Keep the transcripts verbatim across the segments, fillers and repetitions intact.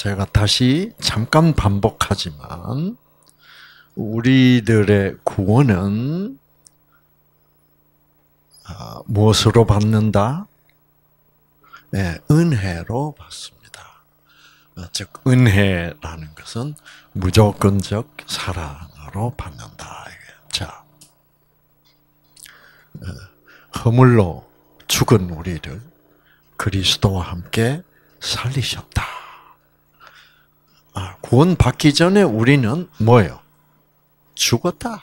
제가 다시 잠깐 반복하지만 우리들의 구원은 무엇으로 받는다? 네, 은혜로 받습니다. 즉 은혜라는 것은 무조건적 사랑으로 받는다. 자, 허물로 죽은 우리를 그리스도와 함께 살리셨다. 아, 구원 받기 전에 우리는 뭐예요? 죽었다.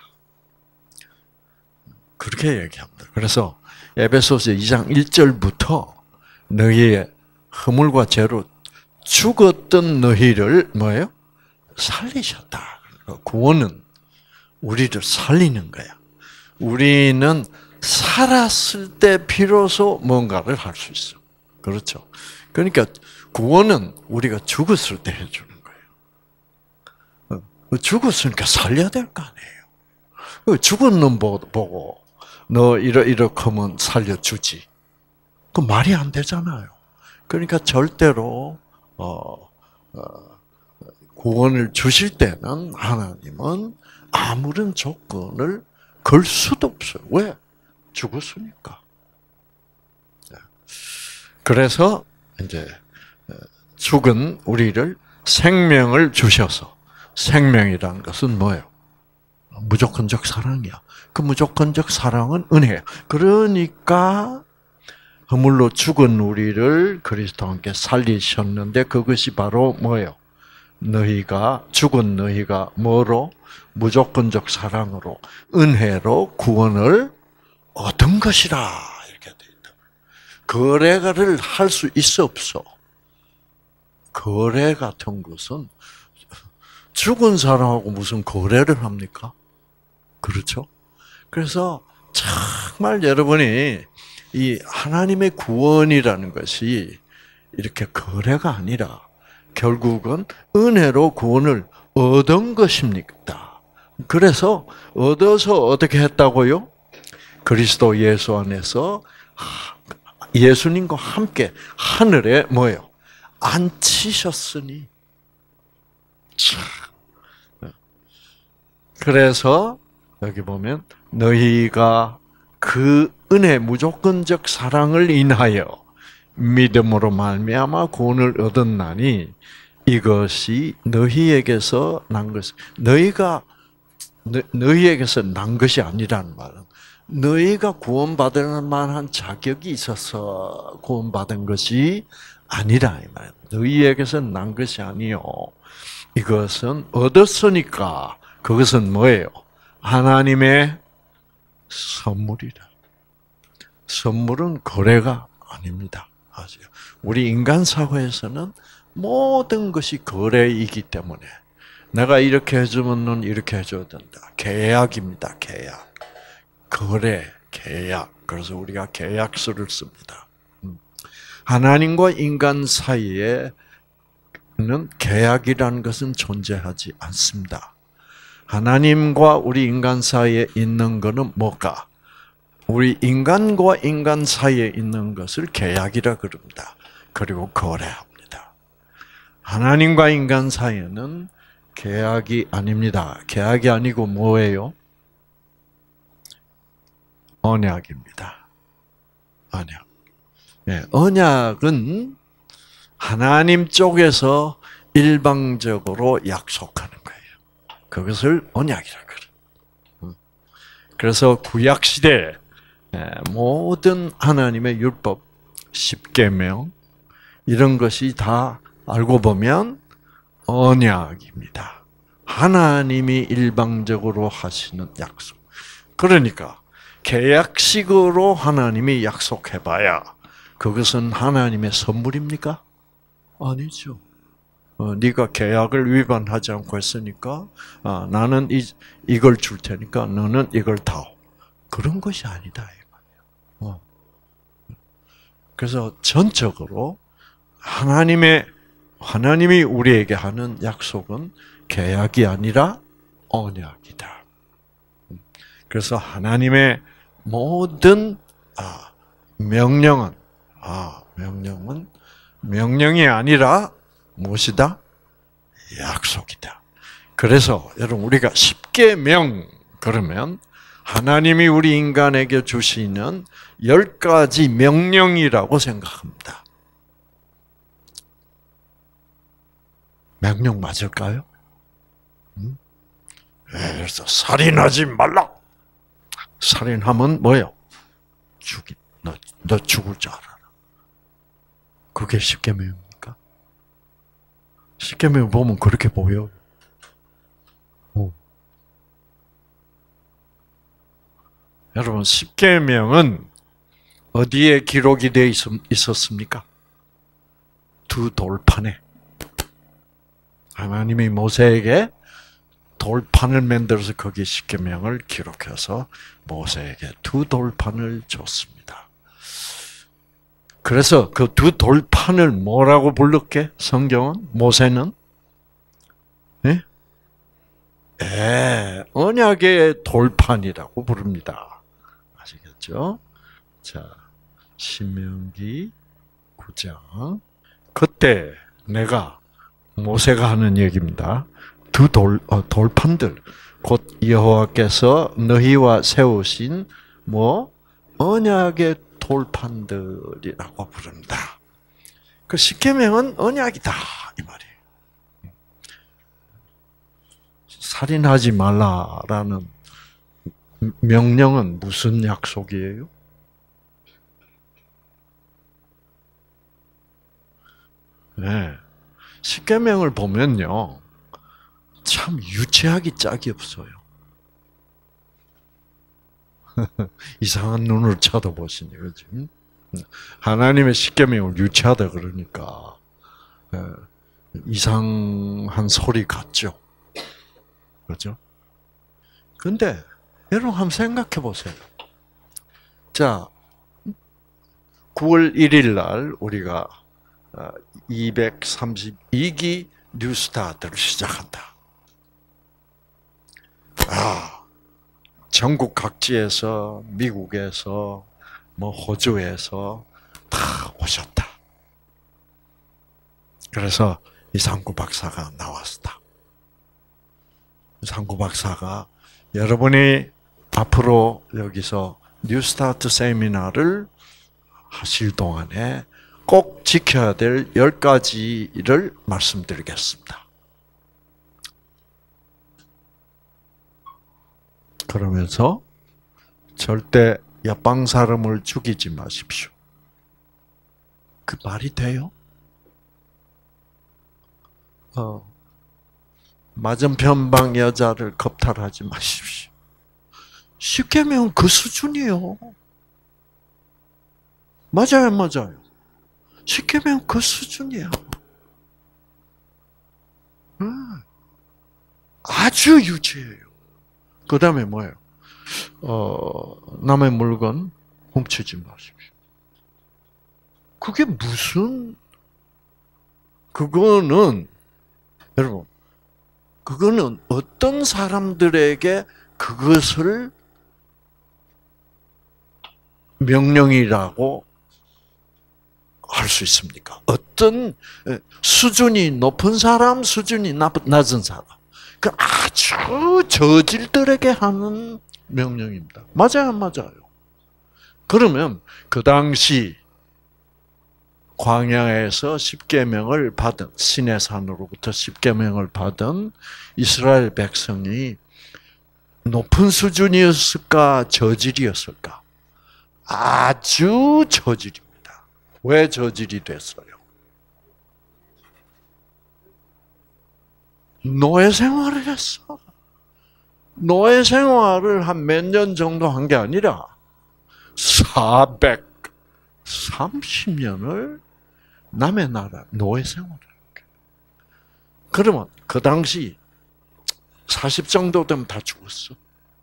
그렇게 얘기합니다. 그래서 에베소서 이 장 일 절부터 너희의 허물과 죄로 죽었던 너희를 뭐예요? 살리셨다. 구원은 우리를 살리는 거야. 우리는 살았을 때 비로소 뭔가를 할 수 있어. 그렇죠? 그러니까 구원은 우리가 죽었을 때 해주는 거예요. 죽었으니까 살려야 될 거 아니에요. 죽은 놈 보고 너 이러 이렇게 하면 살려주지. 그 말이 안 되잖아요. 그러니까 절대로 어, 어, 구원을 주실 때는 하나님은 아무런 조건을 걸 수도 없어요. 왜? 죽었으니까. 그래서 이제 죽은 우리를 생명을 주셔서, 생명이라는 것은 뭐예요? 무조건적 사랑이야. 그 무조건적 사랑은 은혜야. 그러니까 허물로 죽은 우리를 그리스도와 함께 살리셨는데 그것이 바로 뭐예요? 너희가 죽은 너희가 뭐로? 무조건적 사랑으로, 은혜로 구원을 얻은 것이라 이렇게 돼 있다. 거래를 할 수 있어 없어? 거래 같은 것은 죽은 사람하고 무슨 거래를 합니까? 그렇죠? 그래서 정말 여러분이 이 하나님의 구원이라는 것이 이렇게 거래가 아니라 결국은 은혜로 구원을 얻은 것입니다. 그래서 얻어서 어떻게 했다고요? 그리스도 예수 안에서 예수님과 함께 하늘에 뭐예요? 앉히셨으니. 그래서 여기 보면 너희가 그 은혜 무조건적 사랑을 인하여 믿음으로 말미암아 구원을 얻었나니 이것이 너희에게서 난 것, 너희가 너, 너희에게서 난 것이 아니라는 말은 너희가 구원받을 만한 자격이 있어서 구원받은 것이 아니라 이 말. 너희에게서 난 것이 아니요. 이것은 얻었으니까 그것은 뭐예요? 하나님의 선물이다. 선물은 거래가 아닙니다. 아시죠? 우리 인간 사회에서는 모든 것이 거래이기 때문에 내가 이렇게 해주면 넌 이렇게 해줘야 된다. 계약입니다. 계약. 거래, 계약. 그래서 우리가 계약서를 씁니다. 하나님과 인간 사이에는 계약이라는 것은 존재하지 않습니다. 하나님과 우리 인간 사이에 있는 것은 뭘까? 우리 인간과 인간 사이에 있는 것을 계약이라 그럽니다. 그리고 거래합니다. 하나님과 인간 사이에는 계약이 아닙니다. 계약이 아니고 뭐예요? 언약입니다. 언약. 네, 언약은 하나님 쪽에서 일방적으로 약속하는 거예요. 그것을 언약이라 그래요. 그래서 구약 시대 모든 하나님의 율법, 십계명 이런 것이 다 알고 보면 언약입니다. 하나님이 일방적으로 하시는 약속. 그러니까 계약식으로 하나님이 약속해봐야 그것은 하나님의 선물입니까? 아니죠. 어, 네가 계약을 위반하지 않고 했으니까 아, 나는 이, 이걸 줄 테니까 너는 이걸 다오. 그런 것이 아니다. 어. 그래서 전적으로 하나님의 하나님이 우리에게 하는 약속은 계약이 아니라 언약이다. 그래서 하나님의 모든 아, 명령은 아, 명령은 명령이 아니라 무엇이다? 약속이다. 그래서 여러분 우리가 십계명 그러면 하나님이 우리 인간에게 주시는 열 가지 명령이라고 생각합니다. 명령 맞을까요? 음? 그래서 살인하지 말라. 살인하면 뭐예요? 죽이 너, 너 죽을 줄 알아라. 그게 십계명입니까? 십계명 보면 그렇게 보여요. 오. 여러분 십계명은 어디에 기록이 되어 있었습니까? 두 돌판에. 하나님이 모세에게 돌판을 만들어서 거기에 십계명을 기록해서 모세에게 두 돌판을 줬습니다. 그래서 그 두 돌판을 뭐라고 불렀게? 성경은? 모세는? 예? 예, 언약의 돌판이라고 부릅니다. 아시겠죠? 자, 신명기 구 장. 그때 내가 모세가 하는 얘기입니다. 두 돌, 어, 돌판들, 곧 여호와께서 너희와 세우신 뭐 언약의 돌판들이라고 부릅니다. 그 십계명은 언약이다 이 말이에요. 살인하지 말라라는 명령은 무슨 약속이에요? 네. 십계명을 보면요. 참 유치하기 짝이 없어요. 이상한 눈으로 쳐다보시니, 그렇지? 하나님의 십계명을 유치하다 그러니까 이상한 소리 같죠. 그렇죠? 근데 여러분 한번 생각해 보세요. 자, 구월 일일 날 우리가 이백삼십이 기 뉴스타트를 시작한다. 아, 전국 각지에서, 미국에서, 뭐 호주에서 다 오셨다. 그래서 이상구 박사가 나왔다. 이상구 박사가 여러분이 앞으로 여기서 뉴스타트 세미나를 하실 동안에 꼭 지켜야 될 열 가지를 말씀드리겠습니다. 그러면서 절대 옆방 사람을 죽이지 마십시오. 그 말이 돼요? 어, 맞은편 방 여자를 겁탈하지 마십시오. 십계명은 그 수준이에요. 맞아요, 맞아요. 십계명은 그 수준이에요. 음, 아주 유치해요. 그 다음에 뭐예요? 어, 남의 물건 훔치지 마십시오. 그게 무슨, 그거는, 여러분, 그거는 어떤 사람들에게 그것을 명령이라고 할 수 있습니까? 어떤 수준이 높은 사람, 수준이 낮은 사람. 그 아주 저질들에게 하는 명령입니다. 맞아요, 맞아요. 그러면 그 당시 광야에서 십계명을 받은 시내산으로부터 십계명을 받은 이스라엘 백성이 높은 수준이었을까, 저질이었을까? 아주 저질입니다. 왜 저질이 됐어요? 노예 생활을 했어. 노예 생활을 한 몇 년 정도 한 게 아니라 사백삼십 년을 남의 나라 노예 생활을 했게. 그러면 그 당시 사십 정도 되면 다 죽었어.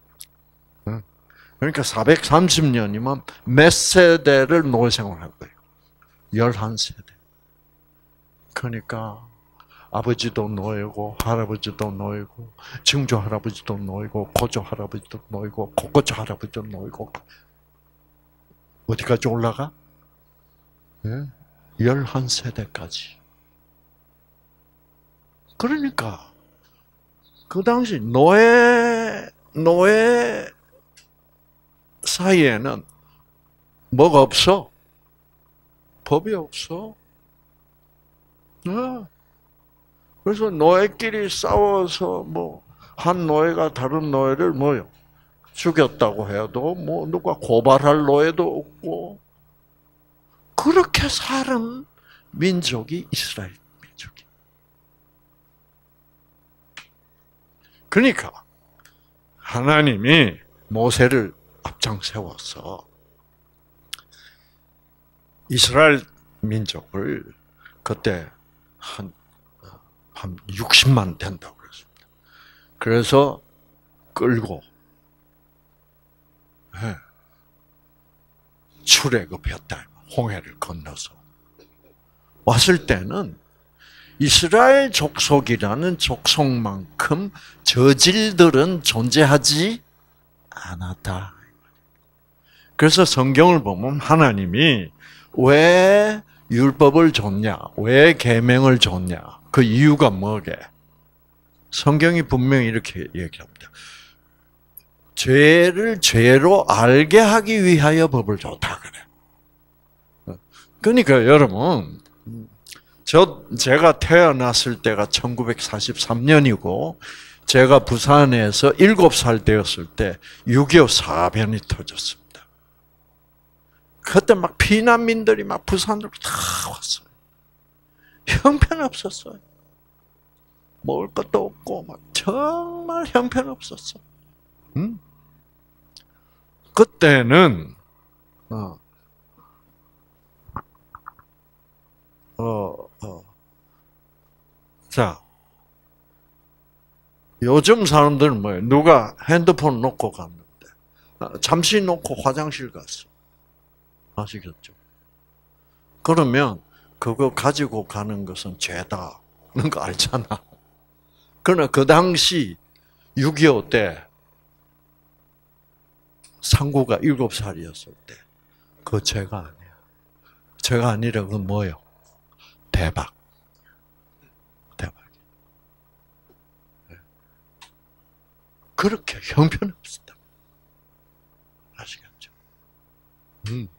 그러니까 사백삼십 년이면 몇 세대를 노예 생활한 거예요? 열한 세대. 그러니까 아버지도 노예고 할아버지도 노예고 증조 할아버지도 노예고 고조 할아버지도 노예고 고고조 할아버지도 노예고 어디까지 올라가? 네? 열한 세대까지. 그러니까 그 당시 노예 노예 사이에는 뭐가 없어? 법이 없어. 어. 그래서 노예끼리 싸워서 뭐 한 노예가 다른 노예를 뭐요 죽였다고 해도 뭐 누가 고발할 노예도 없고 그렇게 사는 민족이 이스라엘 민족이. 그러니까 하나님이 모세를 앞장 세워서 이스라엘 민족을 그때 한, 한 육십만 된다고 그랬습니다. 그래서 끌고 네. 출애굽했다. 홍해를 건너서 왔을 때는 이스라엘 족속이라는 족속만큼 저질들은 존재하지 않았다. 그래서 성경을 보면 하나님이 왜 율법을 줬냐, 왜 계명을 줬냐, 그 이유가 뭐게? 성경이 분명히 이렇게 얘기합니다. 죄를 죄로 알게 하기 위하여 법을 줬다 그래. 그러니까 여러분, 저 제가 태어났을 때가 천구백사십삼 년이고 제가 부산에서 일곱 살 되었을 때 육이오 사변이 터졌습니다. 그때 막 피난민들이 막 부산으로 다 왔어요. 형편없었어요. 먹을 것도 없고 막 정말 형편없었어. 응? 그때는 어, 어, 어. 자, 요즘 사람들은 뭐예요? 누가 핸드폰 놓고 갔는데 잠시 놓고 화장실 갔어. 아시겠죠? 그러면 그거 가지고 가는 것은 죄다는 거 알잖아. 그러나 그 당시 육이오 때 상구가 일곱 살이었을 때 그거 죄가 아니야. 죄가 아니라 그건 뭐예요? 대박. 대박. 그렇게 형편없었다. 아시겠죠? 음.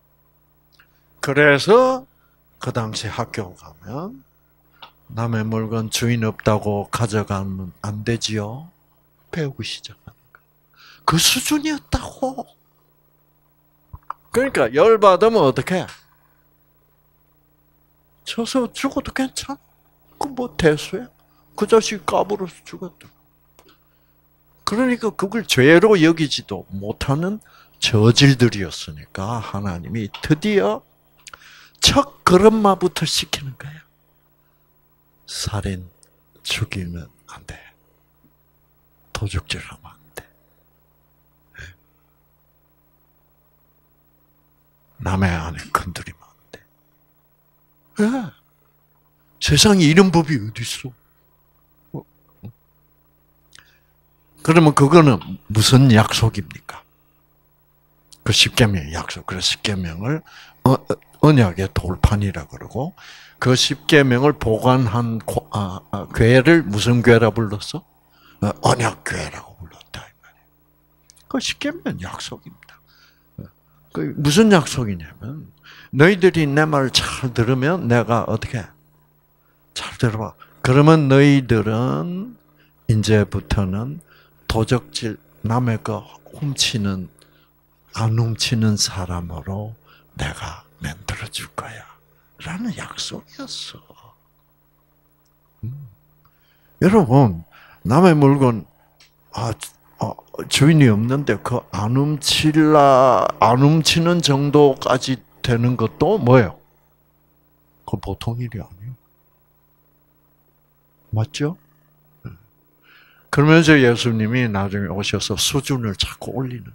그래서 그 당시 학교 가면 남의 물건 주인 없다고 가져가면 안 되지요. 배우기 시작하는 거. 그 수준이었다고. 그러니까 열 받으면 어떡해? 쳐서 죽어도 괜찮아. 그 뭐 대수야? 그 자식 까불어서 죽었다. 그러니까 그걸 죄로 여기지도 못하는 저질들이었으니까 하나님이 드디어 첫 걸음마부터 시키는 거야. 살인, 죽이면 안 돼. 도적질하면 안 돼. 남의 아내 건드리면 안 돼. 왜? 세상에 이런 법이 어디 있어? 그러면 그거는 무슨 약속입니까? 그 십계명의 약속. 그래서 십계명을 언약의 돌판이라 그러고 그 십계명을 보관한 아, 아, 궤를 무슨 궤라 불렀어? 언약궤라고 불렀다 이 말이에요. 그 십계명 약속입니다. 그 무슨 약속이냐면 너희들이 내 말을 잘 들으면 내가 어떻게 잘 들어봐. 그러면 너희들은 이제부터는 도적질 남의 거 훔치는 안 훔치는 사람으로 내가 만들어 줄 거야. 라는 약속이었어. 음. 여러분, 남의 물건, 아, 어, 주인이 없는데 그 안 훔칠라, 안 훔치는 정도까지 되는 것도 뭐예요? 그 보통 일이 아니에요. 맞죠? 그러면서 예수님이 나중에 오셔서 수준을 자꾸 올리는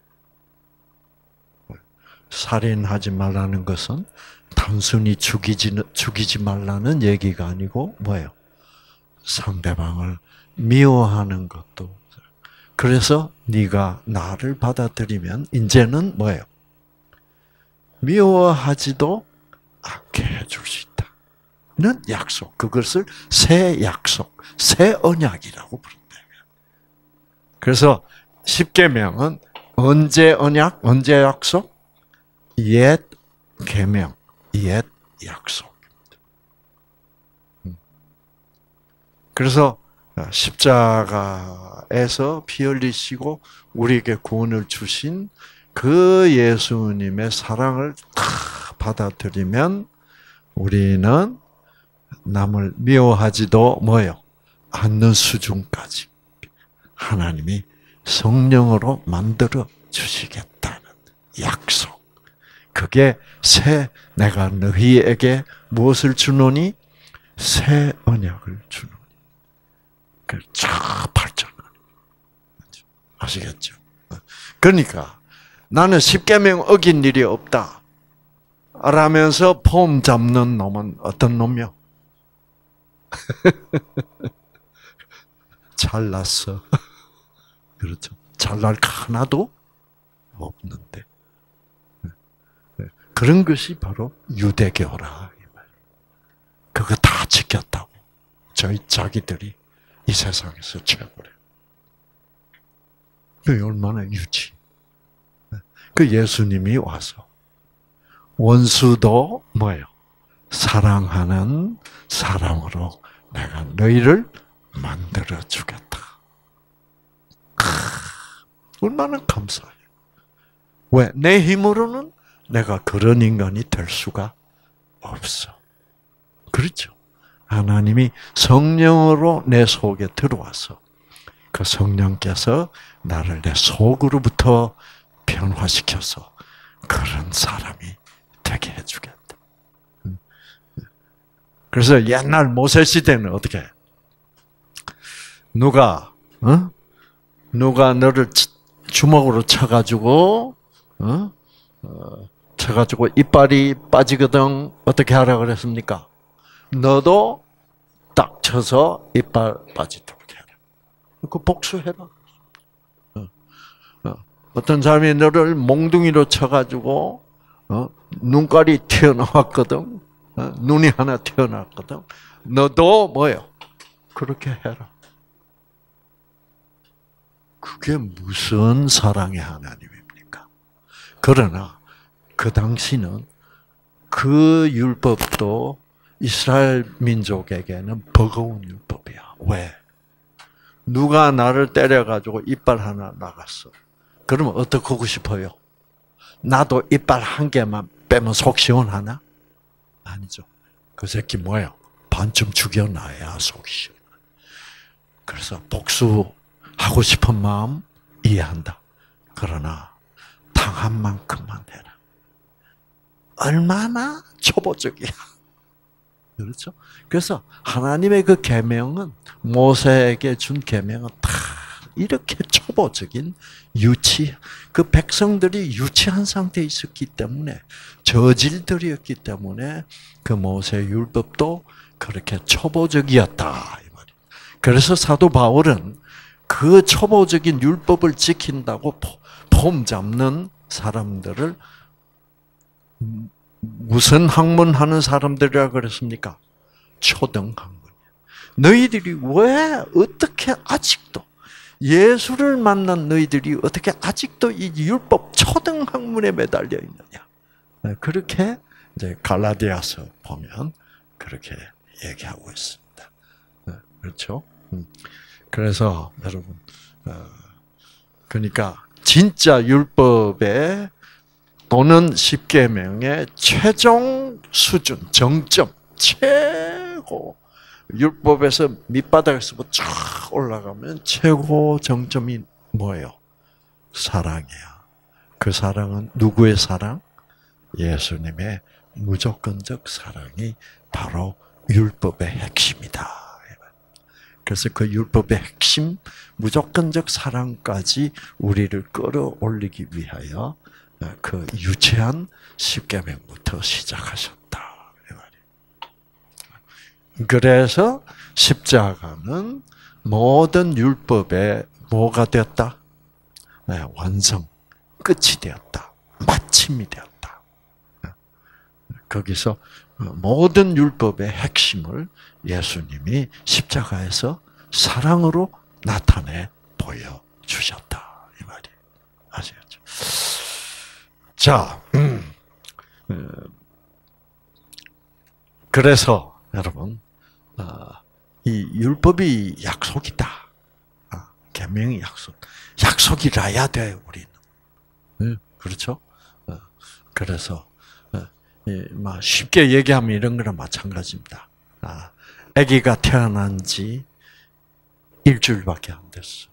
거예요. 살인하지 말라는 것은 단순히 죽이지, 죽이지 말라는 얘기가 아니고 뭐예요? 상대방을 미워하는 것도. 그래서 네가 나를 받아들이면 이제는 뭐예요? 미워하지도 않게 해줄 수 있다. 약속. 그것을 새 약속, 새 언약이라고 부른다. 그래서 십계명은 언제 언약, 언제 약속? 옛 계명, 옛 약속. 그래서 십자가에서 피 흘리시고 우리에게 구원을 주신 그 예수님의 사랑을 다 받아들이면 우리는 남을 미워하지도 뭐요? 않는 수준까지 하나님이 성령으로 만들어 주시겠다는 약속. 그게 새 내가 너희에게 무엇을 주노니? 새 언약을 주노니. 그 쫙 발전하는. 아시겠죠? 그러니까 나는 십계명 어긴 일이 없다. 라면서 폼 잡는 놈은 어떤 놈이요? 잘났어. 그렇죠. 잘날 하나도 없는데. 그런 것이 바로 유대교라. 그거 다 지켰다고. 저희 자기들이 이 세상에서 최고래. 그 얼마나 유치. 그 예수님이 와서 원수도 뭐예요? 사랑하는 사람으로 내가 너희를 만들어 주겠다. 얼마나 감사해요. 왜? 내 힘으로는 내가 그런 인간이 될 수가 없어. 그렇죠? 하나님이 성령으로 내 속에 들어와서 그 성령께서 나를 내 속으로부터 변화시켜서 그런 사람이 되게 해주겠다. 그래서 옛날 모세 시대는 어떻게 해? 누가 어? 누가 너를 주먹으로 쳐가지고 어? 어, 쳐가지고 이빨이 빠지거든 어떻게 하라 그랬습니까? 너도 딱 쳐서 이빨 빠지도록 해라. 그 복수해라. 어, 어. 어떤 사람이 너를 몽둥이로 쳐가지고 어? 눈깔이 튀어나왔거든. 어? 눈이 하나 튀어나왔거든. 너도 뭐요? 그렇게 해라. 그게 무슨 사랑의 하나님입니까? 그러나 그 당시는 그 율법도 이스라엘 민족에게는 버거운 율법이야. 왜? 누가 나를 때려가지고 이빨 하나 나갔어. 그러면 어떻게 하고 싶어요? 나도 이빨 한 개만 빼면 속 시원하나? 아니죠. 그 새끼 뭐예요? 반쯤 죽여놔야 속이 시원. 그래서 복수하고 싶은 마음 이해한다. 그러나 당한 만큼만 해라. 얼마나 초보적이야. 그렇죠? 그래서 하나님의 그 계명은 모세에게 준 계명은 다 이렇게 초보적인 유치, 그 백성들이 유치한 상태에 있었기 때문에 저질들이었기 때문에 그 모세 율법도 그렇게 초보적이었다 이 말이에요. 그래서 사도 바울은 그 초보적인 율법을 지킨다고 폼 잡는 사람들을 무슨 학문하는 사람들이라 그랬습니까? 초등학문. 너희들이 왜 어떻게 아직도 예수를 만난 너희들이 어떻게 아직도 이 율법 초등학문에 매달려 있느냐? 그렇게 이제 갈라디아서 보면 그렇게 얘기하고 있습니다. 그렇죠? 그래서 여러분, 그러니까 진짜 율법에 또는 십계명의 최종 수준, 정점, 최고 율법에서 밑바닥에서 쫙 올라가면 최고 정점이 뭐예요? 사랑이야. 그 사랑은 누구의 사랑? 예수님의 무조건적 사랑이 바로 율법의 핵심이다. 그래서 그 율법의 핵심, 무조건적 사랑까지 우리를 끌어올리기 위하여 그 유치한 십계명부터 시작하셨다. 그래서 십자가는 모든 율법의 뭐가 되었다? 네, 완성, 끝이 되었다. 마침이 되었다. 거기서 모든 율법의 핵심을 예수님이 십자가에서 사랑으로 나타내 보여주셨다. 이 말이 아시겠죠? 자, 음, 그래서 여러분, 이 율법이 약속이다. 계명이 약속. 약속이라야 돼, 우리는. 그렇죠? 그래서 쉽게 얘기하면 이런 거랑 마찬가지입니다. 아기가 태어난 지 일주일밖에 안 됐어.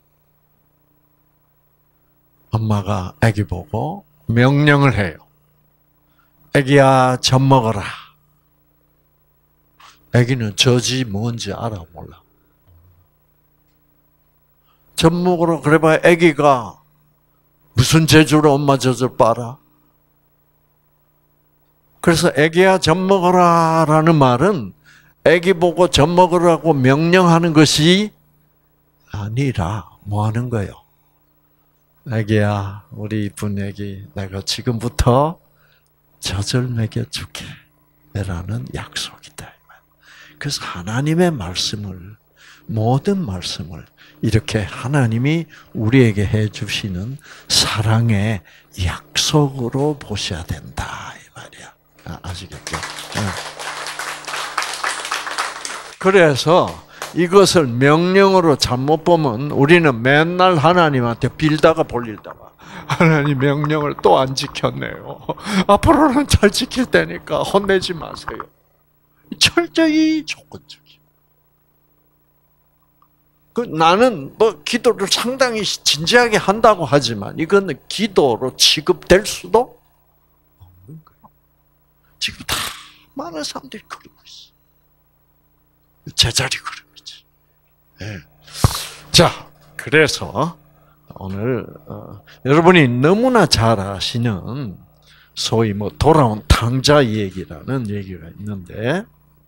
엄마가 아기 보고 명령을 해요. 아기야, 젖 먹어라. 아기는 젖이 뭔지 알아, 몰라? 젖 먹으러 그래봐야 아기가 무슨 재주로 엄마 젖을 빨아? 그래서 아기야 젖 먹어라라는 말은 아기 보고 젖 먹으라고 명령하는 것이 아니라 뭐 하는 거예요? 아기야, 우리 이쁜 아기, 내가 지금부터 젖을 먹여줄게 라는 약속이다. 그래서 하나님의 말씀을, 모든 말씀을 이렇게 하나님이 우리에게 해주시는 사랑의 약속으로 보셔야 된다 이 말이야. 아, 아시겠죠? 그래서 이것을 명령으로 잘못 보면 우리는 맨날 하나님한테 빌다가 볼일다가 하나님 명령을 또 안 지켰네요. 앞으로는 잘 지킬 테니까 혼내지 마세요. 철저히 조건적이에요. 그 나는 뭐 기도를 상당히 진지하게 한다고 하지만 이거는 기도로 취급될 수도 없는 거예요. 지금 다 많은 사람들이 그러고 있어. 제자리 그림이지. 네. 자, 그래서 오늘 어, 여러분이 너무나 잘 아시는 소위 뭐 돌아온 탕자 얘기라는 얘기가 있는데.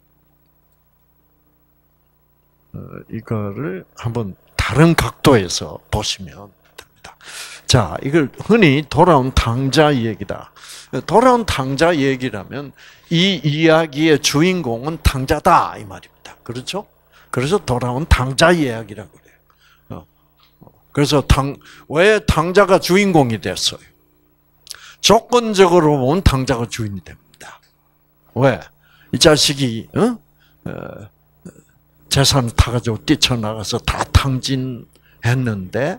이거를 한번 다른 각도에서 보시면 됩니다. 자, 이걸 흔히 돌아온 탕자 얘기다. 돌아온 탕자 얘기라면 이 이야기의 주인공은 탕자다 이 말입니다. 그렇죠? 그래서 돌아온 탕자 이야기라고 그래요. 그래서 탕, 왜 탕자가 주인공이 됐어요? 조건적으로 보면 탕자가 주인이 됩니다. 왜? 이 자식이 어? 어, 재산을 타가지고 뛰쳐나가서 다 탕진했는데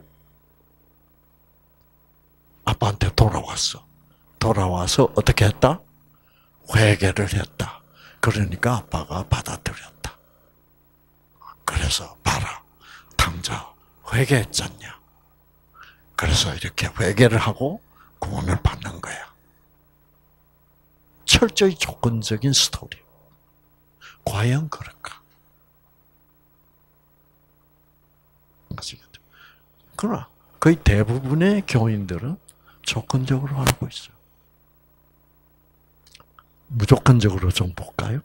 아빠한테 돌아왔어. 돌아와서 어떻게 했다? 회개를 했다. 그러니까 아빠가 받아들였다. 그래서 봐라. 탕자 회개했잖냐. 그래서 이렇게 회개를 하고 구원을 받는 거야. 철저히 조건적인 스토리. 과연 그럴까? 아시겠죠? 그러나 거의 대부분의 교인들은 조건적으로 알고 있어요. 무조건적으로 좀 볼까요?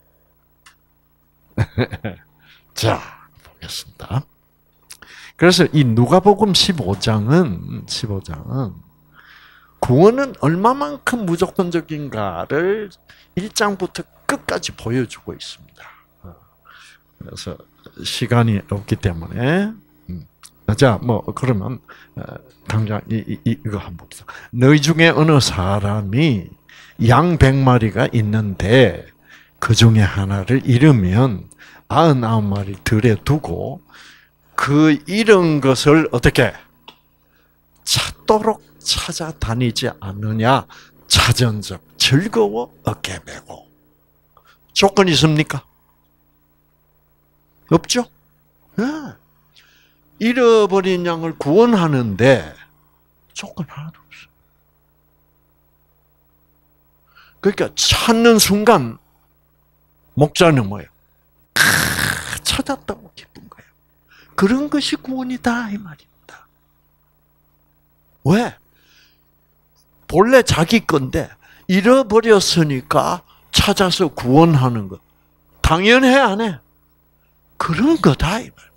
자, 보겠습니다. 그래서 이 누가복음 십오 장은 십오 장은 구원은 얼마만큼 무조건적인가를 일 장부터 끝까지 보여주고 있습니다. 그래서 시간이 없기 때문에 자, 뭐 그러면 당장 이, 이 이거 한번 봅시다. 너희 중에 어느 사람이 양 백 마리가 있는데 그 중에 하나를 잃으면 아흔아홉 마리 들에 두고 그 잃은 것을 어떻게 찾도록 찾아다니지 않느냐? 찾은적 즐거워 어깨 메고. 조건 있습니까? 없죠? 네. 잃어버린 양을 구원하는데 조건 하나도 없어요. 그러니까 찾는 순간 목자는 뭐예요? 아, 찾았다고 기쁜 거예요. 그런 것이 구원이다 이 말입니다. 왜? 본래 자기 건데 잃어버렸으니까 찾아서 구원하는 것. 당연해 안 해? 그런 거다 이 말.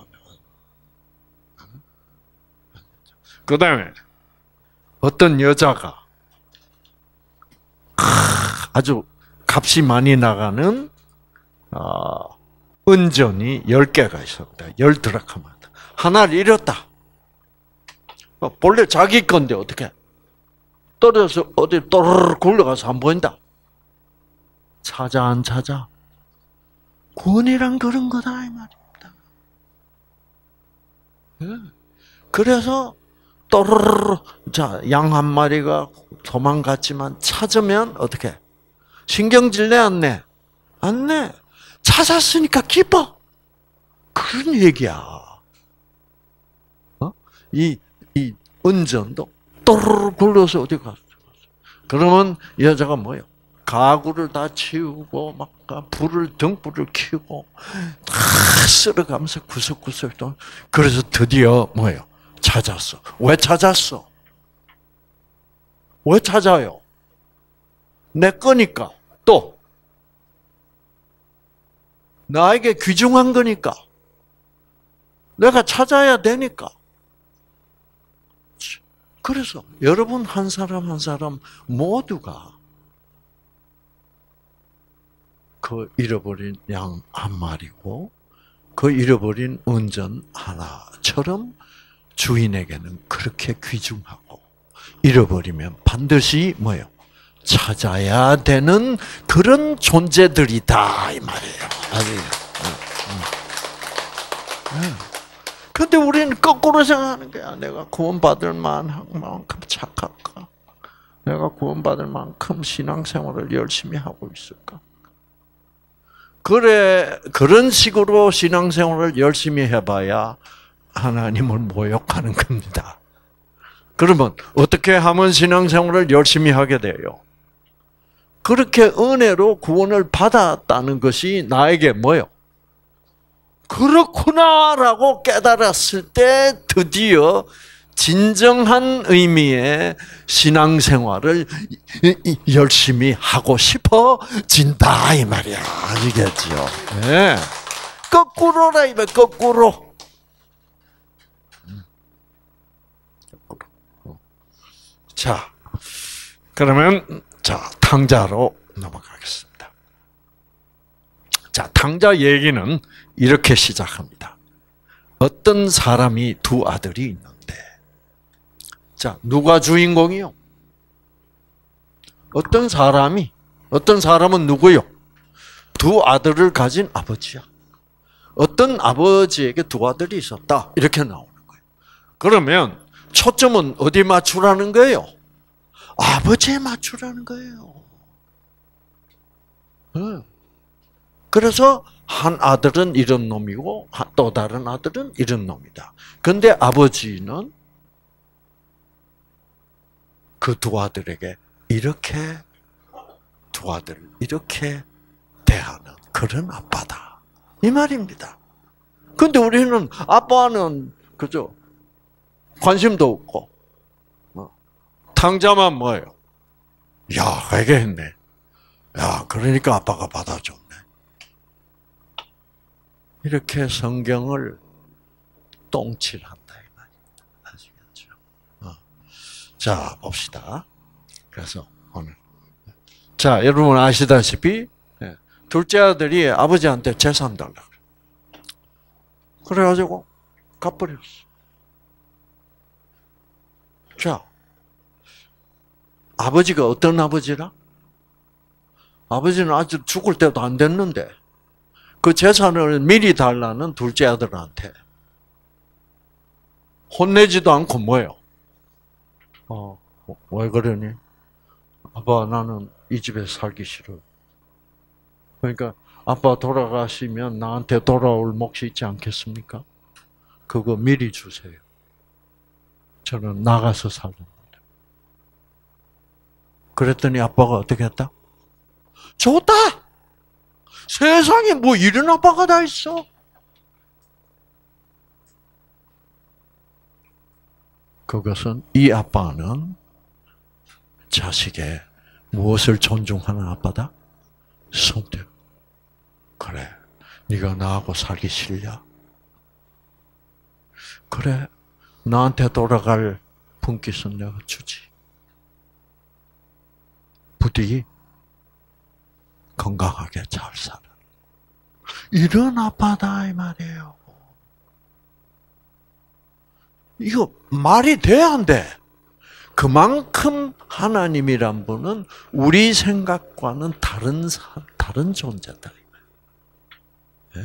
그 다음에 어떤 여자가 아주 값이 많이 나가는 어, 은전이 열 개가 있었다. 열 드라크마다. 하나를 잃었다. 본래 자기 건데 어떻게? 떨어져서 어디 또르르 굴러가서 안 보인다. 찾아 안 찾아? 구원이란 그런 거다 이 말입니다. 그래서 또르르 자양 한 마리가 도망갔지만 찾으면 어떻게? 신경질 내 안 내? 안 내. 찾았으니까 기뻐. 그런 얘기야. 어? 이, 이 은전도 또르르 굴러서 어디 갔어? 그러면 여자가 뭐요? 가구를 다 치우고 막 불을 등불을 켜고 다 쓸어가면서 구석구석 또 그래서 드디어 뭐예요? 찾았어. 왜 찾았어? 왜 찾아요? 내 거니까. 또 나에게 귀중한 거니까. 내가 찾아야 되니까. 그래서 여러분 한 사람 한 사람 모두가 그 잃어버린 양 한 마리고 그 잃어버린 은전 하나처럼 주인에게는 그렇게 귀중하고 잃어버리면 반드시 뭐예요? 찾아야 되는 그런 존재들이다 이 말이에요. 아니에요. 근데 우리는 거꾸로 생각하는 거야. 내가 구원받을 만큼 착할까? 내가 구원받을 만큼 신앙생활을 열심히 하고 있을까? 그래, 그런 식으로 신앙생활을 열심히 해봐야 하나님을 모욕하는 겁니다. 그러면 어떻게 하면 신앙생활을 열심히 하게 돼요? 그렇게 은혜로 구원을 받았다는 것이 나에게 뭐요? 그렇구나라고 깨달았을 때 드디어 진정한 의미의 신앙생활을 열심히 하고 싶어진다 이 말이야. 아시겠죠? 네. 거꾸로라 이거 거꾸로. 자, 그러면 자 탕자로 넘어가겠습니다. 자, 탕자 얘기는 이렇게 시작합니다. 어떤 사람이 두 아들이 있는데, 자, 누가 주인공이요? 어떤 사람이, 어떤 사람은 누구요? 두 아들을 가진 아버지야. 어떤 아버지에게 두 아들이 있었다. 이렇게 나오는 거예요. 그러면 초점은 어디 맞추라는 거예요? 아버지에 맞추라는 거예요. 그래서 한 아들은 이런 놈이고 또 다른 아들은 이런 놈이다. 그런데 아버지는 그 두 아들에게 이렇게 두 아들을 이렇게 대하는 그런 아빠다. 이 말입니다. 그런데 우리는 아빠는 그죠? 관심도 없고 탕자만 뭐예요? 야, 회개했네. 야, 그러니까 아빠가 받아줬네. 이렇게 성경을 똥칠한다 이 말입니다. 아시겠죠? 어. 자, 봅시다. 그래서 오늘 자, 여러분 아시다시피 둘째 아들이 아버지한테 재산 달라 그래. 그래가지고 갚버렸어. 자, 아버지가 어떤 아버지라? 아버지는 아직 죽을 때도 안 됐는데 그 재산을 미리 달라는 둘째 아들한테 혼내지도 않고 뭐예요? 어, 왜 그러니? 아빠, 나는 이 집에 살기 싫어. 그러니까 아빠 돌아가시면 나한테 돌아올 몫이 있지 않겠습니까? 그거 미리 주세요. 저는 나가서 살랍니다. 그랬더니 아빠가 어떻게 했다? 좋다! 세상에 뭐 이런 아빠가 다 있어? 그것은 이 아빠는 자식의 무엇을 존중하는 아빠다? 선택. 그래, 네가 나하고 살기 싫냐? 그래, 나한테 돌아갈 분깃은 내가 주지. 부디 건강하게 잘 살아. 이런 아빠다 이 말이에요. 이거 말이 돼, 안 돼? 그만큼 하나님이란 분은 우리 생각과는 다른 다른 존재다. 네.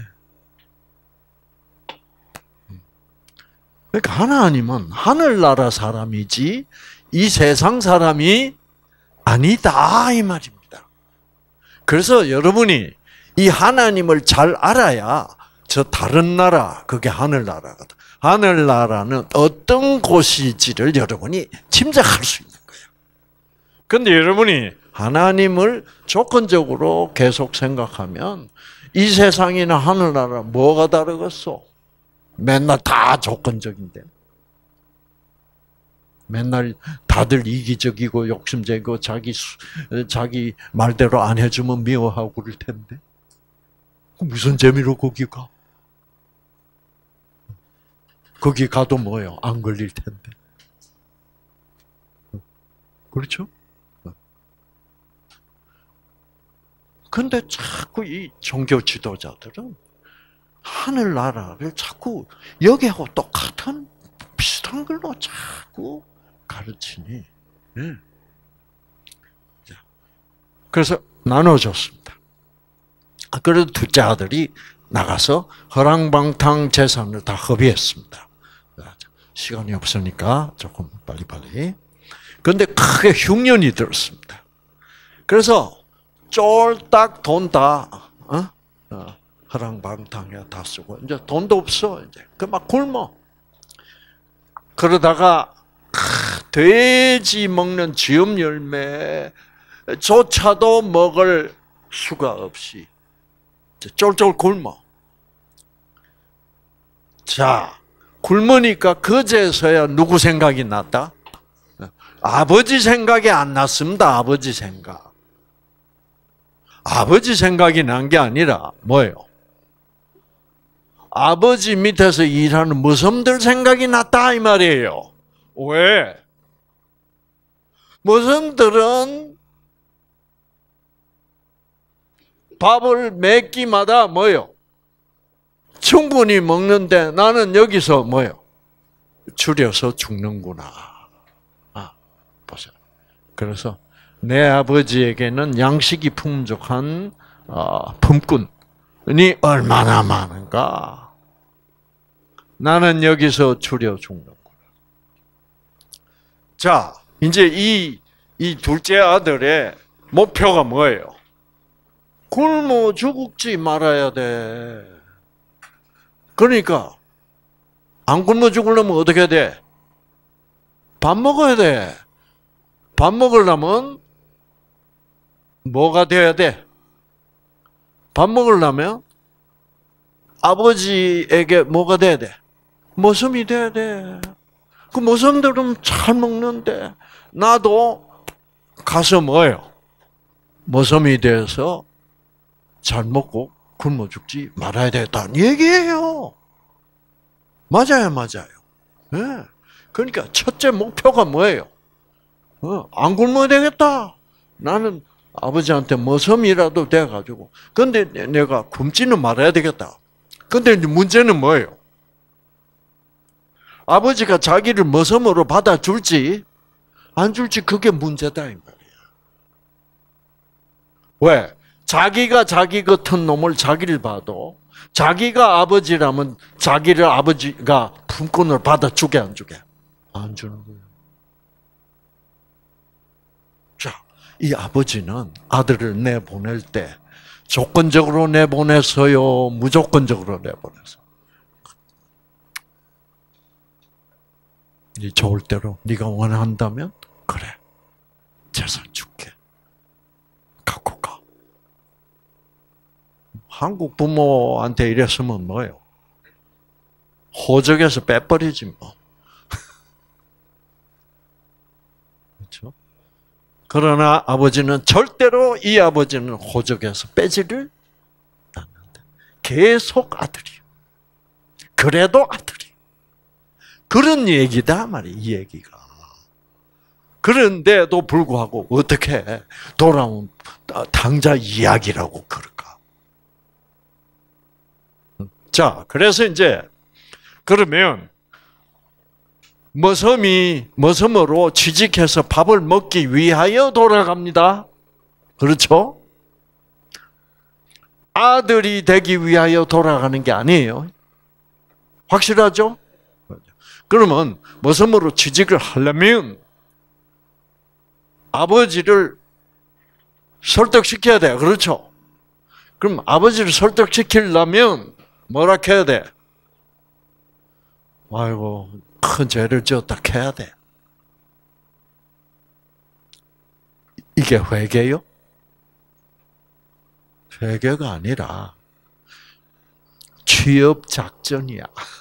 그러니까 하나님은 하늘나라 사람이지 이 세상 사람이 아니다 이 말입니다. 그래서 여러분이 이 하나님을 잘 알아야 저 다른 나라, 그게 하늘나라거든. 하늘나라는 어떤 곳이지를 여러분이 짐작할 수 있는 거예요. 그런데 여러분이 하나님을 조건적으로 계속 생각하면 이 세상이나 하늘나라 뭐가 다르겠어? 맨날 다 조건적인데. 맨날 다들 이기적이고 욕심쟁이고 자기 자기 말대로 안 해주면 미워하고 그럴 텐데. 무슨 재미로 거기 가? 거기 가도 뭐예요? 안 걸릴 텐데. 그렇죠? 근데 자꾸 이 종교 지도자들은 하늘나라를 자꾸 여기하고 똑같은 비슷한 걸로 자꾸 가르치니. 네. 그래서 나눠줬습니다. 그래도 둘째 아들이 나가서 허랑방탕 재산을 다 허비했습니다. 시간이 없으니까 조금 빨리빨리. 그런데 크게 흉년이 들었습니다. 그래서 쫄딱 돈 다 어? 어, 허랑방탕에 다 쓰고 이제 돈도 없어 이제 그 막 굶어. 그러다가 돼지 먹는 쥐음 열매조차도 먹을 수가 없이 쫄쫄 굶어. 자, 굶으니까 그제서야 누구 생각이 났다? 아버지 생각이 안 났습니다. 아버지 생각. 아버지 생각이 난 게 아니라 뭐예요? 아버지 밑에서 일하는 머슴들 생각이 났다 이 말이에요. 왜? 머슴들은 밥을 몇 끼마다 뭐요? 충분히 먹는데 나는 여기서 뭐요? 줄여서 죽는구나. 아, 보세요. 그래서 내 아버지에게는 양식이 풍족한 어, 품꾼이 얼마나 많은가. 나는 여기서 줄여 죽는구나. 자, 이제 이, 이 둘째 아들의 목표가 뭐예요? 굶어 죽지 말아야 돼. 그러니까 안 굶어 죽으려면 어떻게 돼? 밥 먹어야 돼. 밥 먹으려면 뭐가 돼야 돼? 밥 먹으려면 아버지에게 뭐가 돼야 돼? 머슴이 돼야 돼. 그 머슴들은 잘 먹는데 나도 가서 뭐예요? 머슴이 돼서 잘 먹고 굶어 죽지 말아야 되겠다는 얘기예요. 맞아요, 맞아요. 네. 그러니까 첫째 목표가 뭐예요? 어, 안 굶어야 되겠다. 나는 아버지한테 머슴이라도 돼가지고. 근데 내가 굶지는 말아야 되겠다. 근데 이제 문제는 뭐예요? 아버지가 자기를 머슴으로 받아줄지 안 줄지 그게 문제다 이 말이야. 왜? 자기가 자기 같은 놈을 자기를 봐도 자기가 아버지라면 자기를 아버지가 품꾼을 받아주게 안 주게? 안 주는 거예요. 자, 이 아버지는 아들을 내보낼 때 조건적으로 내보내서요, 무조건적으로 내보내서. 네 좋을 대로 네가 원한다면 그래, 재산 줄게. 갖고 가. 한국 부모한테 이랬으면 뭐예요? 호적에서 빼버리지 뭐. 그렇죠? 그러나 아버지는 절대로 이 아버지는 호적에서 빼지를 않는다. 계속 아들이요. 그래도 아들이. 그런 얘기다 말이에요. 이 얘기가. 그런데도 불구하고 어떻게 돌아온 당자 이야기라고 그럴까? 자, 그래서 이제 그러면 머섬이 머섬으로 취직해서 밥을 먹기 위하여 돌아갑니다. 그렇죠? 아들이 되기 위하여 돌아가는 게 아니에요. 확실하죠? 그러면 머섬으로 취직을 하려면 아버지를 설득시켜야 돼요. 그렇죠? 그럼 아버지를 설득시키려면 뭐라 해야 돼? 아이고, 큰 죄를 지었다 해야 돼. 이게 회개요? 회개가 아니라 취업 작전이야.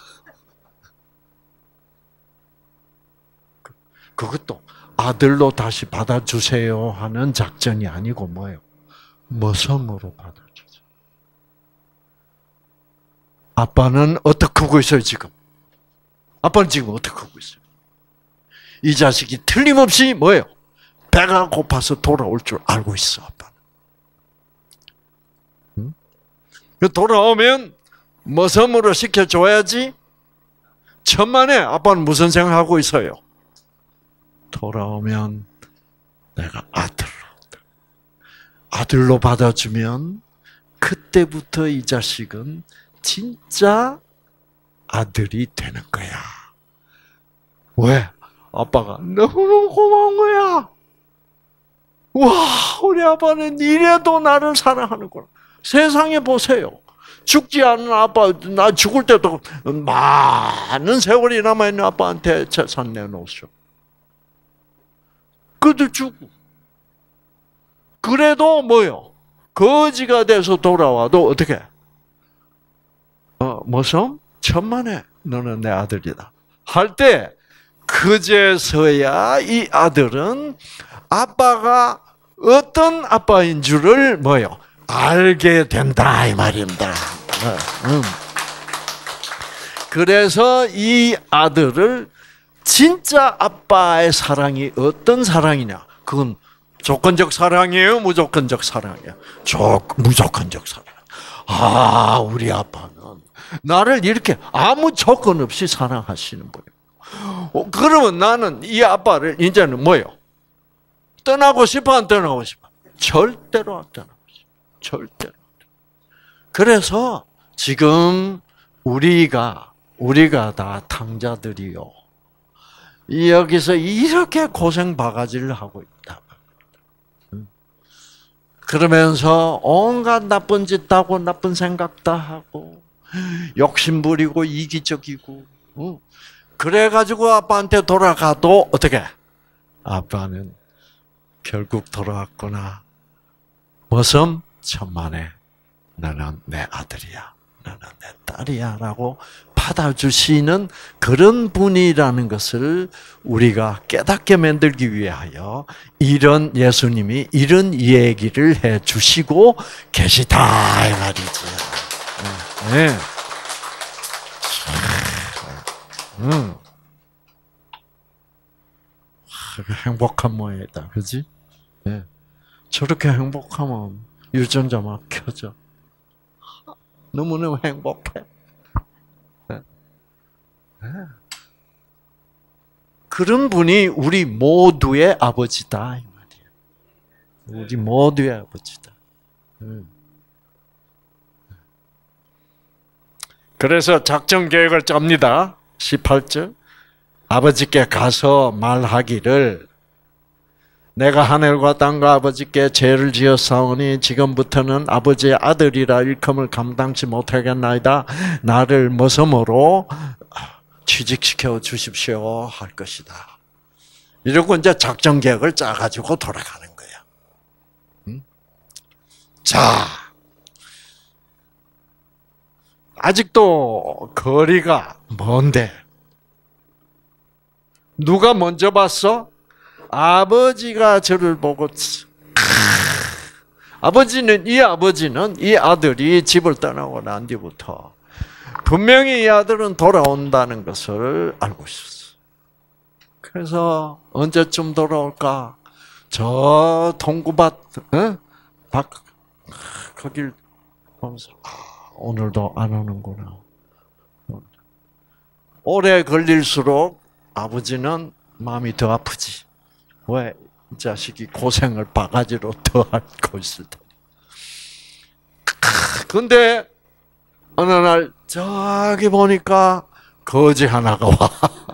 그것도 아들로 다시 받아주세요 하는 작전이 아니고 뭐예요? 머섬으로 받아주세요. 아빠는 어떻게 하고 있어요, 지금? 아빠는 지금 어떻게 하고 있어요? 이 자식이 틀림없이 뭐예요? 배가 고파서 돌아올 줄 알고 있어, 아빠는. 응? 돌아오면 머섬으로 시켜줘야지. 천만에 아빠는 무슨 생각하고 있어요? 돌아오면 내가 아들로, 아들로 받아주면 그때부터 이 자식은 진짜 아들이 되는 거야. 왜? 아빠가 너무너무 고마운 거야. 와, 우리 아빠는 이래도 나를 사랑하는구나. 세상에 보세요. 죽지 않은 아빠, 나 죽을 때도 많은 세월이 남아있는 아빠한테 재산 내놓으셔. 그도 주고. 그래도 뭐요? 거지가 돼서 돌아와도 어떻게? 어, 무슨? 천만에 너는 내 아들이다. 할 때, 그제서야 이 아들은 아빠가 어떤 아빠인 줄을 뭐요? 알게 된다, 이 말입니다. 음. 그래서 이 아들을 진짜 아빠의 사랑이 어떤 사랑이냐? 그건 조건적 사랑이에요? 무조건적 사랑이에요? 조, 무조건적 사랑. 아, 우리 아빠는 나를 이렇게 아무 조건 없이 사랑하시는 분이에요. 어, 그러면 나는 이 아빠를 이제는 뭐예요? 떠나고 싶어, 안 떠나고 싶어? 절대로 안 떠나고 싶어. 절대로. 그래서 지금 우리가, 우리가 다 탕자들이요. 여기서 이렇게 고생 바가지를 하고 있다. 그러면서 온갖 나쁜 짓 하고 나쁜 생각 다 하고 욕심 부리고 이기적이고 그래가지고 아빠한테 돌아가도 어떻게? 아빠는 결국 돌아왔구나. 머섬 천만에 너는 내 아들이야. 너는 내 딸이야. 라고 받아주시는 그런 분이라는 것을 우리가 깨닫게 만들기 위하여 이런 예수님이 이런 얘기를 해 주시고 계시다 이 말이지. 네. 음. 행복한 모양이다, 그렇지? 네. 저렇게 행복하면 유전자 막 켜져. 너무너무 행복해. 네. 네. 그런 분이 우리 모두의 아버지다 이 말이에요. 우리 모두의 아버지다. 음. 그래서 작전 계획을 짭니다. 십팔 절. 아버지께 가서 말하기를 내가 하늘과 땅과 아버지께 죄를 지었사오니 지금부터는 아버지의 아들이라 일컴을 감당치 못하겠나이다. 나를 머섬으로 취직시켜 주십시오 할 것이다. 이러고 이제 작전 계획을 짜가지고 돌아가는 거야. 응? 자, 아직도 거리가 먼데 누가 먼저 봤어? 아버지가 저를 보고 아버지는 이 아버지는 이 아들이 집을 떠나고 난 뒤부터 분명히 이 아들은 돌아온다는 것을 알고 있었어. 그래서 언제쯤 돌아올까? 저 통구밭, 어? 밖, 거길 보면서, 아, 오늘도 안 오는구나. 오래 걸릴수록 아버지는 마음이 더 아프지. 왜? 이 자식이 고생을 바가지로 더 하고 있을 때. 근데, 어느 날, 저기 보니까, 거지 하나가 와.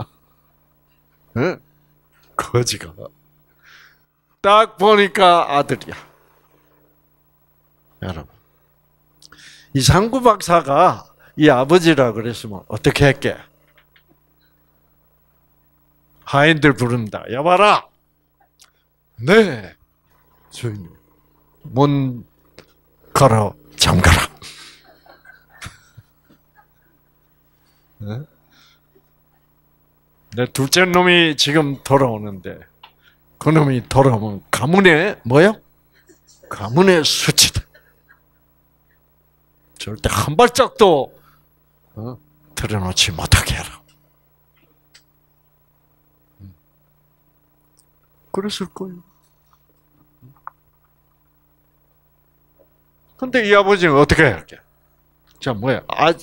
응? 거지가 와. 딱 보니까 아들이야. 여러분. 이 상구 박사가 이 아버지라 그랬으면 어떻게 했게? 하인들 부른다. 여봐라. 네. 주인님. 문 걸어 잠가라. 네? 내 둘째 놈이 지금 돌아오는데 그 놈이 돌아오면 가문의 뭐요? 가문의 수치다. 절대 한 발짝도 어? 들여놓지 못하게 해라. 그랬을 거예요. 근데 이 아버지는 어떻게 할게? 자, 뭐야? 아,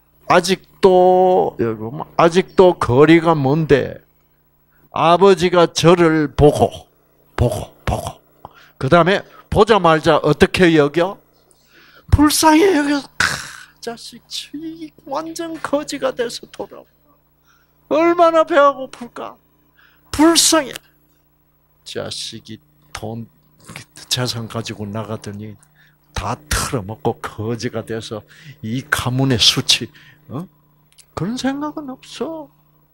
아직도, 여러분, 아직도 거리가 먼데, 아버지가 저를 보고, 보고, 보고, 그 다음에 보자마자 어떻게 여겨? 불쌍히 여겨서, 아, 자식, 완전 거지가 돼서 돌아와. 얼마나 배가 고플까? 불쌍해. 자식이 돈, 재산 가지고 나가더니 다 털어먹고 거지가 돼서 이 가문의 수치, 어? 그런 생각은 없어.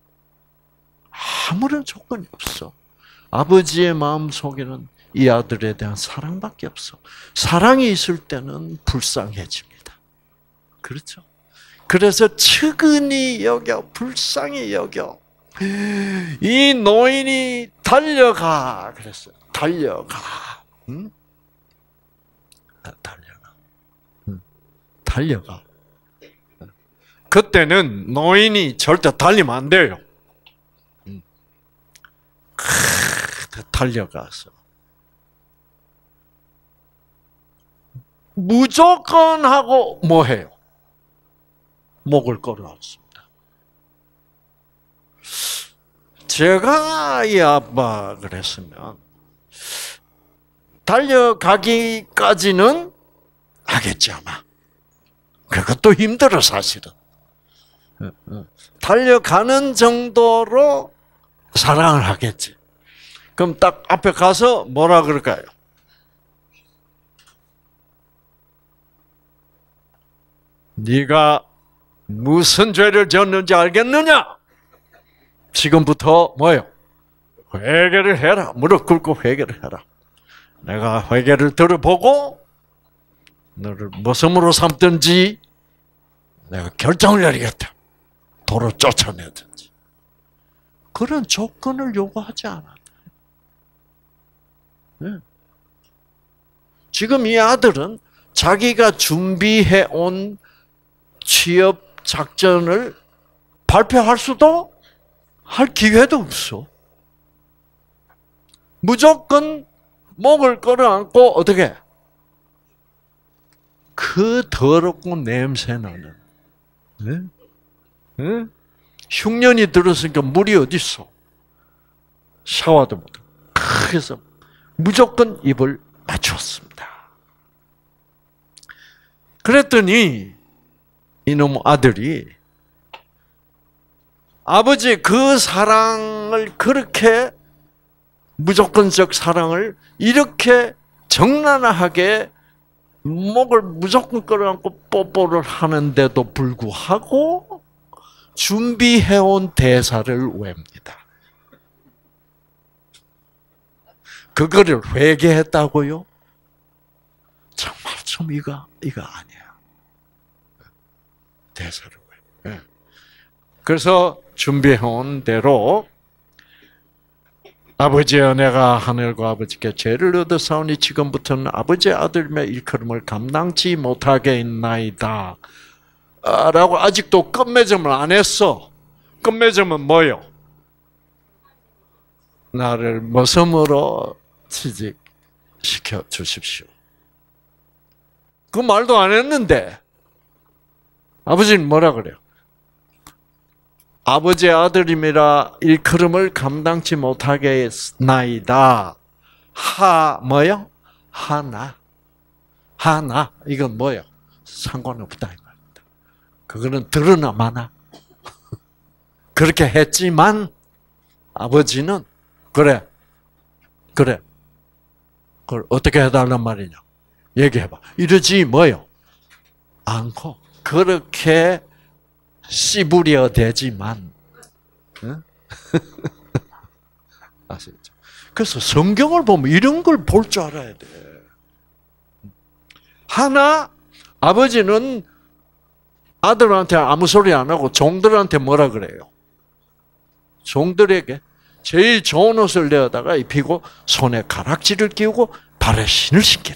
아무런 조건이 없어. 아버지의 마음 속에는 이 아들에 대한 사랑밖에 없어. 사랑이 있을 때는 불쌍해집니다. 그렇죠? 그래서 측은히 여겨, 불쌍히 여겨. 이 노인이 달려가 그랬어요. 달려가, 응? 달려가, 응. 달려가. 그때는 노인이 절대 달리면 안 돼요. 응. 달려가서 무조건 하고 뭐 해요? 목을 걸어왔습니다. 제가 이 아빠 그랬으면 달려가기까지는 하겠지 아마. 그것도 힘들어 사실은. 달려가는 정도로 사랑을 하겠지. 그럼 딱 앞에 가서 뭐라 그럴까요? 네가 무슨 죄를 지었는지 알겠느냐? 지금부터 뭐예요? 회개를 해라. 무릎 꿇고 회개를 해라. 내가 회개를 들어보고 너를 모섬으로 삼든지 내가 결정을 내리겠다. 도로 쫓아내든지. 그런 조건을 요구하지 않아. 네. 지금 이 아들은 자기가 준비해온 취업 작전을 발표할 수도 할 기회도 없어. 무조건 목을 끌어안고 어떻게? 그 더럽고 냄새나는, 네? 네? 흉년이 들었으니까 물이 어디 있어? 샤워도 못하고. 그래서 무조건 입을 맞추었습니다. 그랬더니 이놈 아들이 아버지 그 사랑을 그렇게 무조건적 사랑을 이렇게 정난하게 목을 무조건 끌어안고 뽀뽀를 하는데도 불구하고 준비해온 대사를 외웁니다. 그거를 회개했다고요? 정말 좀 이거 이거 아니야. 대사를 외워. 그래서 준비해온 대로 아버지여 내가 하늘과 아버지께 죄를 얻었사오니 지금부터는 아버지의 아들의 일컬음을 감당치 못하게 있나이다. 라고 아직도 끝맺음을 안 했어. 끝맺음은 뭐요? 나를 머슴으로 취직시켜 주십시오. 그 말도 안 했는데 아버지는 뭐라 그래요? 아버지의 아들임이라 일컬음을 감당치 못하겠나이다. 하 뭐요? 하나. 하나. 이건 뭐요? 상관없다 이 말입니다. 그거는 들으나 마나. 그렇게 했지만 아버지는 그래. 그래. 그걸 어떻게 해달란 말이냐? 얘기해봐. 이러지 뭐요? 않고 그렇게 씨부려 대지만, 응? 아시죠? 그래서 성경을 보면 이런 걸 볼 줄 알아야 돼. 하나, 아버지는 아들한테 아무 소리 안 하고 종들한테 뭐라 그래요? 종들에게 제일 좋은 옷을 내어다가 입히고 손에 가락지를 끼우고 발에 신을 신기라.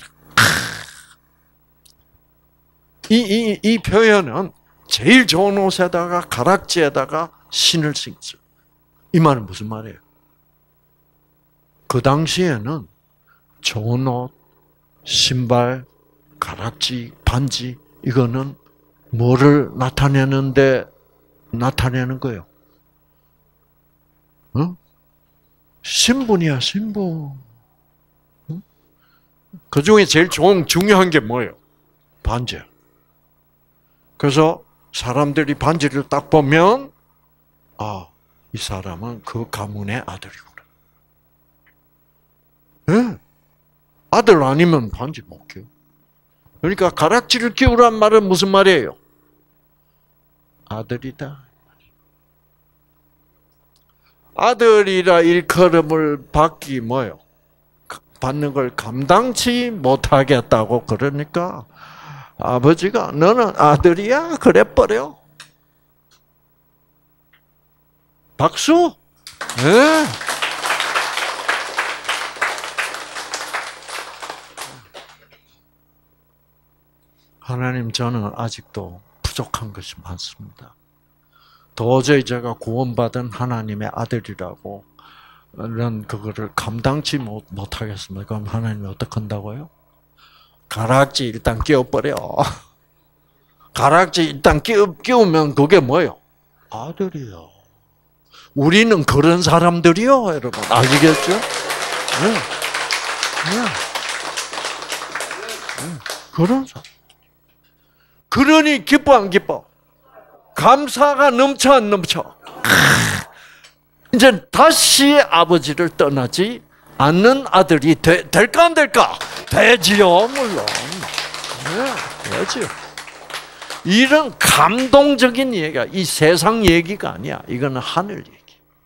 이, 이, 이 표현은 제일 좋은 옷에다가 가락지에다가 신을 신죠. 이 말은 무슨 말이에요? 그 당시에는 좋은 옷, 신발, 가락지, 반지 이거는 뭐를 나타내는데 나타내는 거예요? 응? 신분이야, 신분. 응? 그 중에 제일 좋은 중요한 게 뭐예요? 반지야. 그래서 사람들이 반지를 딱 보면 아, 이 사람은 그 가문의 아들이구나. 네? 아들 아니면 반지 못 끼워. 그러니까 가락지를 끼우란 말은 무슨 말이에요? 아들이다. 아들이라 일컬음을 받기 뭐예요? 받는 걸 감당치 못하겠다고 그러니까 아버지가 너는 아들이야? 그래 버려. 박수. 네. 하나님, 저는 아직도 부족한 것이 많습니다. 도저히 제가 구원받은 하나님의 아들이라고 는 그거를 감당치 못, 못하겠습니다. 그럼 하나님이 어떻게 한다고요? 가락지 일단 끼워버려. 가락지 일단 끼우, 끼우면 그게 뭐예요? 아들이요. 우리는 그런 사람들이요, 여러분. 아시겠죠? 네. 네. 네. 그런 사람. 그러니 기뻐 안 기뻐? 감사가 넘쳐 안 넘쳐? 이제 다시 아버지를 떠나지 않는 아들이 되, 될까 안 될까? 되지요, 물론. 네, 되지요. 이런 감동적인 얘기가 이 세상 얘기가 아니야. 이거는 하늘 얘기.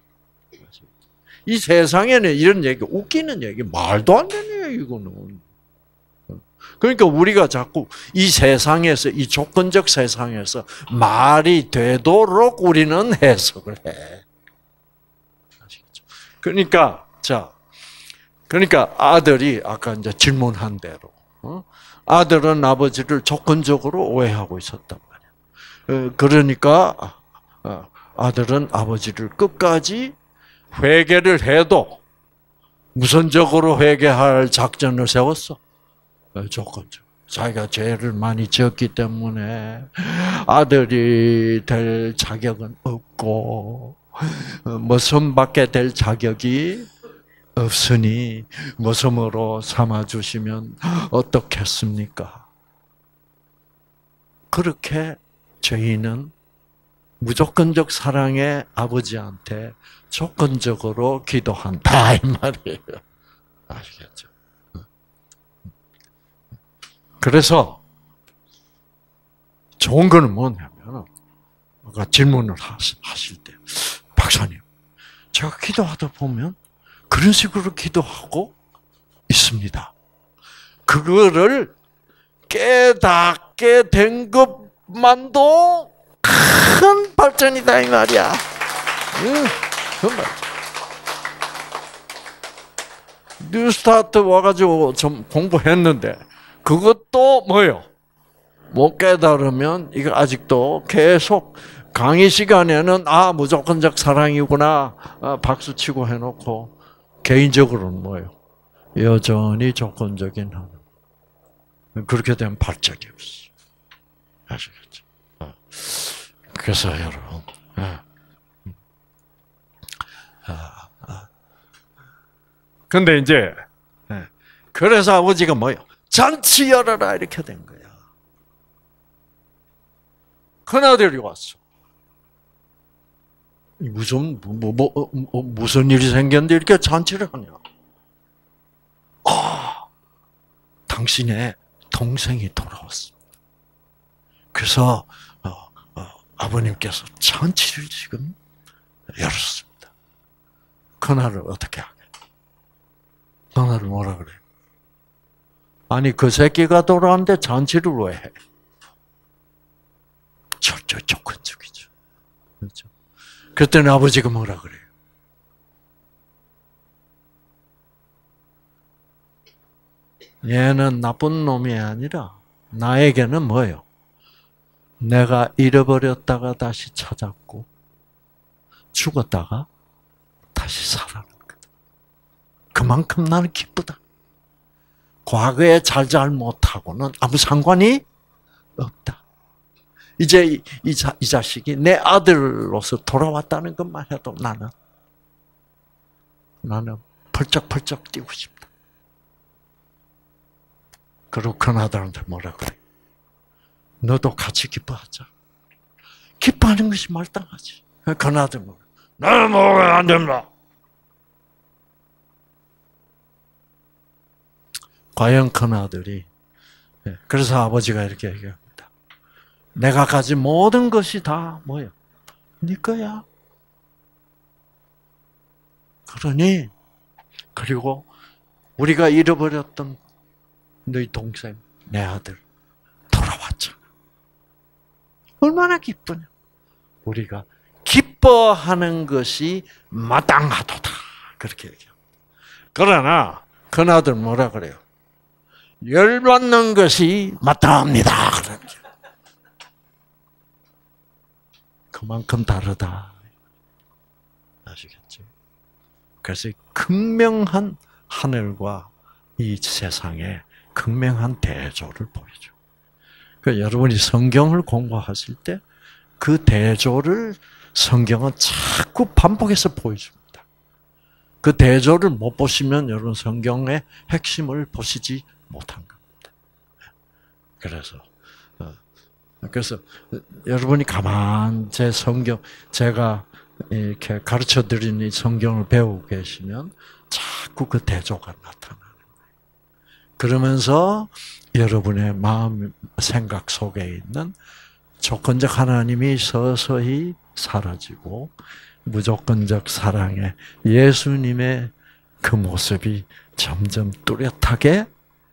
이 세상에는 이런 얘기, 웃기는 얘기, 말도 안 되는 얘기, 이거는. 그러니까 우리가 자꾸 이 세상에서, 이 조건적 세상에서 말이 되도록 우리는 해석을 해. 아시겠죠? 그러니까, 자, 그러니까 아들이 아까 이제 질문한 대로, 어? 아들은 아버지를 조건적으로 오해하고 있었단 말이야. 그러니까 아들은 아버지를 끝까지 회개를 해도 무선적으로 회개할 작전을 세웠어. 조건적. 자기가 죄를 많이 지었기 때문에 아들이 될 자격은 없고 머슴밖에 될 자격이 없으니 머슴으로 삼아주시면 어떻겠습니까? 그렇게 저희는 무조건적 사랑의 아버지한테 조건적으로 기도한다 이 말이에요. 아시겠죠? 그래서 좋은 거는 뭐냐면 아까 질문을 하실 때 박사님, 제가 기도하다 보면 그런 식으로 기도하고 있습니다. 그거를 깨닫게 된 것만도 큰 발전이다 이 말이야. 응, 큰 발전. 뉴스타트 와가지고 좀 공부했는데 그것도 뭐요? 못 깨달으면 이거 아직도 계속 강의 시간에는 아 무조건적 사랑이구나 아, 박수 치고 해놓고 개인적으로는 뭐예요? 여전히 조건적인 하나님. 그렇게 되면 발작이 없어. 아시겠죠? 그래서 여러분, 근데 이제 그래서 아버지가 뭐요? 잔치 열어라 이렇게 된 거야. 큰아들이 왔어. 무슨 뭐, 뭐, 뭐 무슨 일이 생겼는데 이렇게 잔치를 하냐? 아, 당신의 동생이 돌아왔습니다. 그래서 어, 어, 아버님께서 잔치를 지금 열었습니다. 그날을 어떻게 하게? 그날을 뭐라 그래? 아니 그 새끼가 돌아왔는데 잔치를 왜 해? 철저히 조건적이죠. 그렇죠? 그랬더니 아버지가 뭐라 그래요? 얘는 나쁜 놈이 아니라 나에게는 뭐예요? 내가 잃어버렸다가 다시 찾았고 죽었다가 다시 살아난 거다. 그만큼 나는 기쁘다. 과거에 잘잘못하고는 아무 상관이 없다. 이제 이, 이, 자, 이 자식이 내 아들로서 돌아왔다는 것만 해도 나는 나는 펄쩍펄쩍 뛰고 싶다. 그리고 큰아들한테 뭐라 그래? 너도 같이 기뻐하자. 기뻐하는 것이 마땅하지. 큰아들 뭐라? 나는 먹으면 안 된다. 과연 큰아들이 그래서 아버지가 이렇게 얘기합니다. 내가 가진 모든 것이 다 뭐야? 네 거야. 그러니 그리고 우리가 잃어버렸던 너희 동생, 내 아들 돌아왔잖아. 얼마나 기쁘냐. 우리가 기뻐하는 것이 마땅하도다. 그렇게 얘기합니다. 그러나 큰아들 뭐라 그래요? 열받는 것이 마땅합니다. 그러죠. 그만큼 다르다. 아시겠죠? 그래서 극명한 하늘과 이 세상에 극명한 대조를 보여줘. 그러니까 여러분이 성경을 공부하실 때 그 대조를 성경은 자꾸 반복해서 보여줍니다. 그 대조를 못 보시면 여러분 성경의 핵심을 보시지 못한 겁니다. 그래서 그래서 여러분이 가만 제 성경 제가 이렇게 가르쳐 드린 이 성경을 배우고 계시면 자꾸 그 대조가 나타나는 거예요. 그러면서 여러분의 마음 생각 속에 있는 조건적 하나님이 서서히 사라지고 무조건적 사랑의 예수님의 그 모습이 점점 뚜렷하게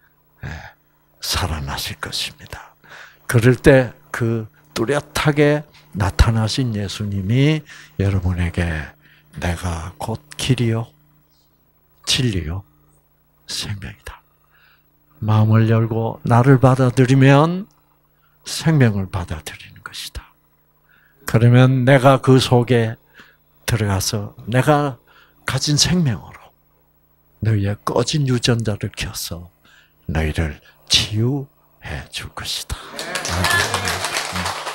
살아나실 것입니다. 그럴 때 그 뚜렷하게 나타나신 예수님이 여러분에게 내가 곧 길이요, 진리요, 생명이다. 마음을 열고 나를 받아들이면 생명을 받아들이는 것이다. 그러면 내가 그 속에 들어가서 내가 가진 생명으로 너희의 꺼진 유전자를 켜서 너희를 치유해 줄 것이다.